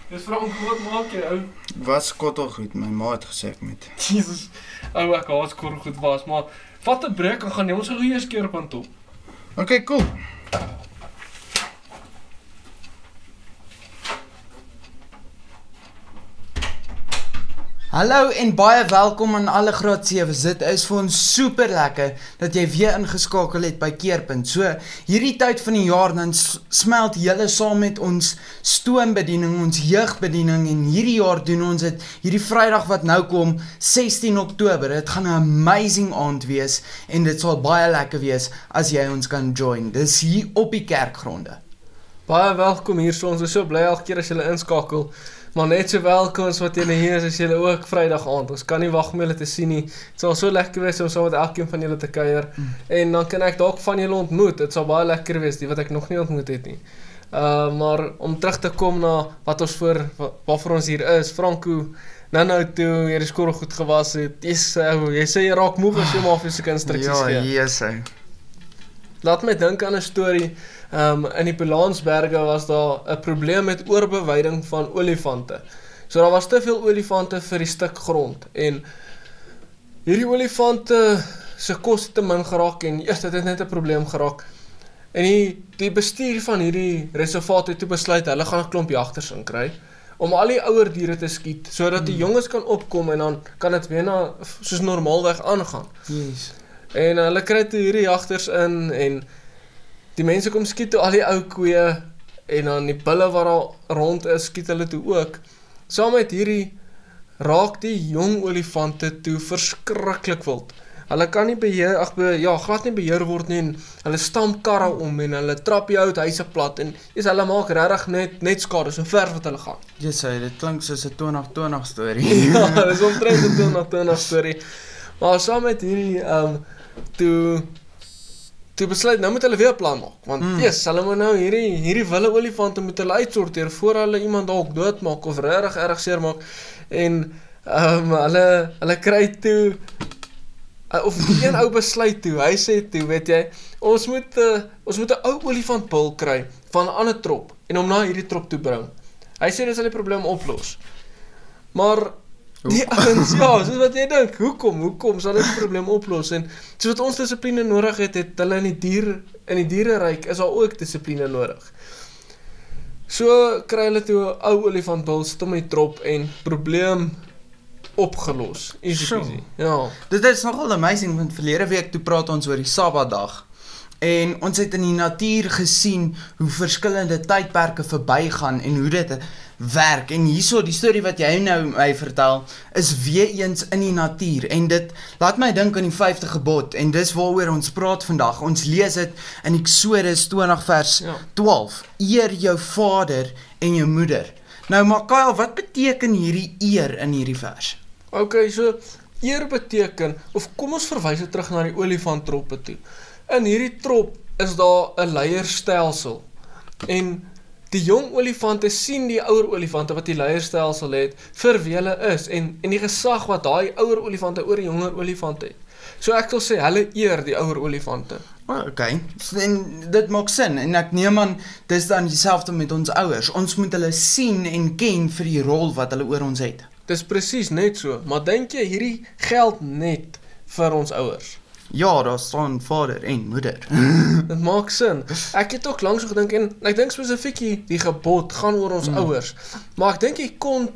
Dis Frank, wat maak jy, ou? Was skottelgoed, my ma het gesê ek moet. Jesus, ou, ek haat skorrelgoed was, maar vat 'n breek en gaan jy ons gou eers keer op aan top. Okay, cool. Hallo en baie welkom aan alle graad 7's. Dit is vir ons super lekker dat jy weer ingeskakel het by Keerpunt. So, hierdie tyd van die jaar dan smelt julle saam met ons stoombediening, ons jeugbediening en hierdie jaar doen ons dit hierdie Vrydag wat nou kom, 16 Oktober. Dit gaan 'n amazing aand wees en dit sal baie lekker wees as jy ons kan join. Dis hier op die kerkgronde. Baie welkom hier, so ons is so bly elke keer as julle inskakel. Maar net so welkom as wat julle hier is, as julle ook Vrydag aand. Ons kan nie wag om julle te sien nie. Het sal so lekker wees om saam met elkeen van julle te kuier. En dan kan ek dalk van julle ontmoet. Dit sal baie lekker wees, die wat ek nog nie ontmoet het nie. Maar om terug te kom na wat ons waarvoor ons hier is, Franco, nou toe jy die skorrel goed gewas het, jy sê jy raak moeg as jy maar vir sulke instruksies gee. Ja, jy. Laat my dink aan 'n storie. In die Polansberge was daar 'n probleem met oorbeweiding van olifante. So daar was te veel olifante vir die stuk grond en hierdie olifante se kos het te min geraak en eers het dit net 'n probleem geraak. En die bestuur van hierdie reservaat het toe besluit hulle gaan 'n klomp jagters inkry om al die ouer diere te skiet sodat die jonges kan opkom en dan kan dit weer soos normaalweg aangaan. Yes. En hulle kry toe hierdie jagters in en die mense kom skiet toe al die ou koeie en dan die bulle wat daar rond is, skiet hulle toe ook. Saam met hierdie raak die jong olifante toe verskriklik wild. Hulle kan nie glad nie beheer word nie en hulle stamp karre om en hulle trap die ou huise plat en hulle maak regtig net skade so ver wat hulle gaan. Jy sê dit klink soos 'n 2020 storie. Ja, dis omtrent 'n 2020 storie. Maar saam met hierdie toe besluit, nou moet hulle weer 'n plan maak, want hulle moet nou hierdie wilde olifante moet hulle uitsorteer, voor hulle iemand dalk doodmaak, of regtig erg seer maak, en hulle kry toe, of die een ou besluit toe, hy sê toe, weet jy, ons moet 'n ou olifantbul kry, van 'n ander trop, en om na hierdie trop toe bring. Hy sê dit sal die probleem oplos, maar die ouens, ja, soos wat jy dink, hoekom sal dit die probleem oplos, en soos wat ons dissipline nodig het hulle in die diereryk is daar ook dissipline nodig. So kry hulle toe 'n ou olifantbul, sit hom in die trop en probleem opgelos. Easy peasy. Ja. Dit is nogal amazing, want verlede week toe praat ons oor die Sabbatdag. En ons het in die natuur gesien hoe verskillende tydperke verbygaan en hoe dit werk. En hierso die storie wat jy nou my vertel is weer eens in die natuur en dit laat my dink aan die 5de gebod en dis waaroor ons praat vandag. Ons lees dit in Eksodus 20 vers 12. Eer jou vader en jou moeder. Nou maar Kyle, wat beteken hierdie eer in hierdie vers? Okay, so eer beteken, of kom ons verwys terug na die olifanttroppe toe. In hierdie trop is daar 'n leierstelsel en die jong olifante sien die ouer olifante wat die leierstelsel het vir wie hulle is en die gesag wat daai ouer olifante oor die jonger olifante het. So ek wil sê hulle eer die ouer olifante. Okay, en dit maak sin en ek neem aan dis dan dieselfde met ons ouers. Ons moet hulle sien en ken vir die rol wat hulle oor ons het. Dis presies net so, maar dink jy hierdie geld net vir ons ouers? Ja, daar staan vader en moeder. Dit maak sin. Ek het ook langs gedink en ek dink spesifiek die gebod gaan oor ons ouers. Maar ek dink die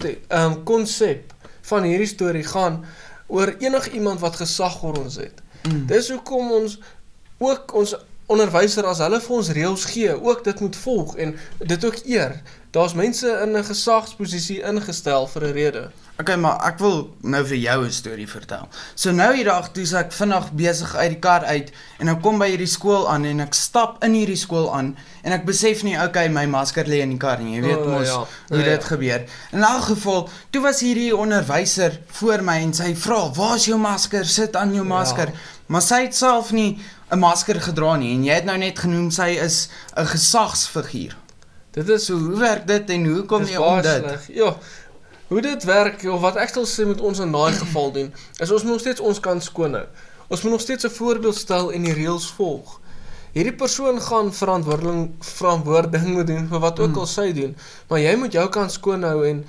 konsep van hierdie storie gaan oor iemand wat gesag oor ons het. Dis hoekom ons onderwyser as hulle vir ons reëls gee, ook dit moet volg en dit ook eer. Daar's mense in 'n gesagsposisie ingestel vir 'n rede. Okay, maar ek wil nou vir jou 'n storie vertel. So nou die dag toe is ek vinnig besig uit die kar uit en ek kom by hierdie skool aan en ek stap in hierdie skool aan en ek besef nie, okay, my masker lê in die kar nie. Jy weet mos hoe dit gebeur. In elk geval, toe was hierdie onderwyser voor my en sy vra, "Waar is jou masker? Sit aan jou masker." Maar sy het self nie 'n masker gedra nie en jy het nou net genoem sy is 'n gesagsfiguur. Dit is hoe werk dit en hoe kom jy om dit? Ja. Hoe dit werk, of wat ek sal sê met ons in daai geval doen, is ons moet nog steeds ons kant skoon hou. Ons moet nog steeds 'n voorbeeld stel en die reëls volg. hierdie persoon gaan verantwoording moet doen vir wat ook al sy doen, maar jy moet jou kant skoon hou en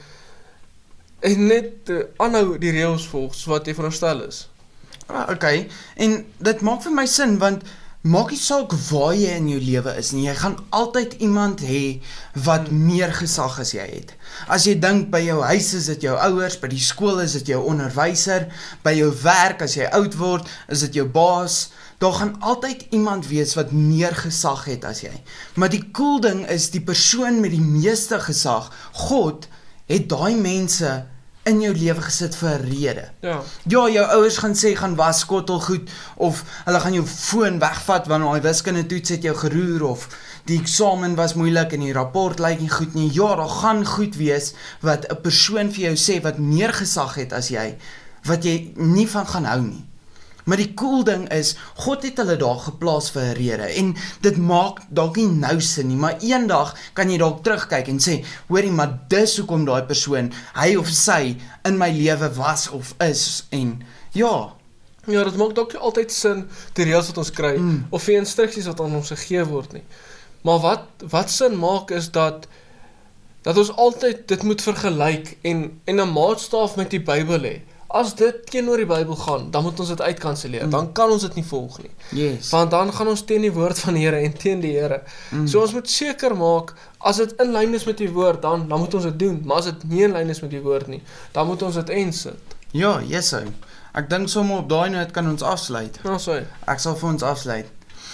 net aanhou die reëls volg, so wat jy veronderstel is. Okay, en dit maak vir my sin, want maak nie saak waar jy in jou lewe is nie, jy gaan altyd iemand hê wat meer gesag as jy het. As jy dink by jou huis is dit jou ouers, by die skool is dit jou onderwyser, by jou werk as jy oud word, is dit jou baas, daar gaan altyd iemand wees wat meer gesag het as jy. Maar die cool ding is, die persoon met die meeste gesag, God, het daai mense in jou lewe gesit vir 'n rede. Ja, jou ouers gaan sê, gaan was skottelgoed, of hulle gaan jou foon wegvat, wanneer die wiskunde toets het jou geroer, of die eksamen was moeilik en die rapport lyk nie goed nie. Ja, daar gaan goed wees, wat 'n persoon vir jou sê, wat meer gesag het as jy, wat jy nie van gaan hou nie. Maar die cool ding is, God het hulle daar geplaas vir 'n rede, en dit maak dalk nie nou sin nie, maar eendag kan jy dalk terugkyk en sê, hoorie, maar dis hoekom daai persoon, hy of sy, in my lewe was of is, en ja, dit maak dalk nie altyd sin, die reëls wat ons kry, of die instruksies wat aan ons gegee word nie. Maar wat sin maak is dat ons altyd dit moet vergelyk, en 'n maatstaaf met die Bybel hê. As dit teenoor die Bybel gaan, dan moet ons dit uitkanselleer, dan kan ons dit nie volg nie. yes, Want dan gaan ons teen die woord van die Here en teen die Here. So ons moet seker maak, as dit in lyn is met die woord, dan moet ons dit doen. Maar as dit nie in lyn is met die woord nie, dan moet ons dit insit. ja, yes, ou. Ek dink sommer op daai noot kan ons afsluit. Nou so. Ek sal vir ons afsluit.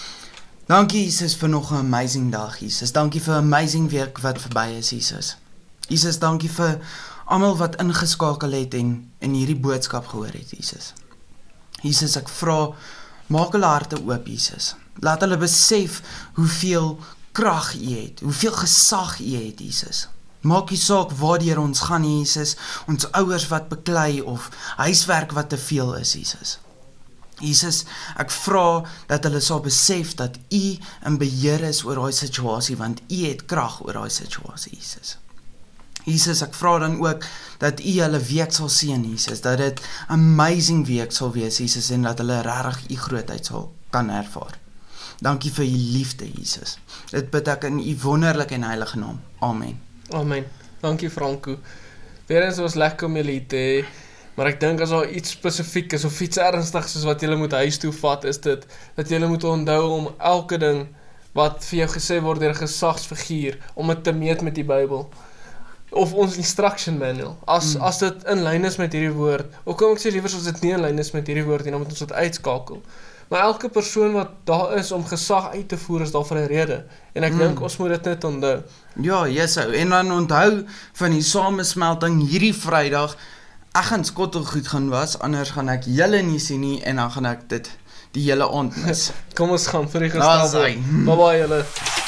Dankie Jesus vir nog 'n amazing dag, Jesus. Dankie vir 'n amazing week wat verby is, Jesus. Jesus, dankie vir almal wat ingeskakel het en hierdie boodskap gehoor het, Jesus. Jesus, ek vra, maak hulle harte oop, Jesus. Laat hulle besef hoeveel krag U het, hoeveel gesag U het, Jesus. Maak nie saak waardeur ons gaan, Jesus, ons ouers wat beklei of huiswerk wat te veel is, Jesus. Jesus, ek vra dat hulle sal besef dat U in beheer is oor daai situasie, want U het krag oor daai situasie, Jesus. Jesus, ek vra dan ook dat U hulle week sal seën, Jesus, dat dit 'n amazing week sal wees, Jesus, en dat hulle regtig U grootheid sal kan ervaar. Dankie vir U liefde, Jesus. Dit bid ek in U wonderlike en heilige naam. Amen. Amen. Dankie Franco. Weerens was lekker om julle hier te hê, maar ek dink as daar iets spesifiek is of iets ernstigs is wat julle moet huis toe vat, is dit dat julle moet onthou om elke ding wat vir jou gesê word deur 'n gesagsfiguur, om dit te meet met die Bybel. Of ons instruction manual, as dit in lyn is met hierdie woord, ook kom ek sê liewer as dit nie in lyn is met hierdie woord, dan moet ons dit uitskakel. Maar elke persoon wat daar is om gesag uit te voer, is daar vir 'n rede. En ek dink ons moet dit net onthou. Ja, yes, ou. En dan onthou van die samesmelting hierdie Vrydag, ek gaan skottelgoed gaan was, anders gaan ek julle nie sien nie, en dan gaan ek dit die hele aand mis. Kom ons gaan vir die Daar's gestel. hy. Bye bye julle.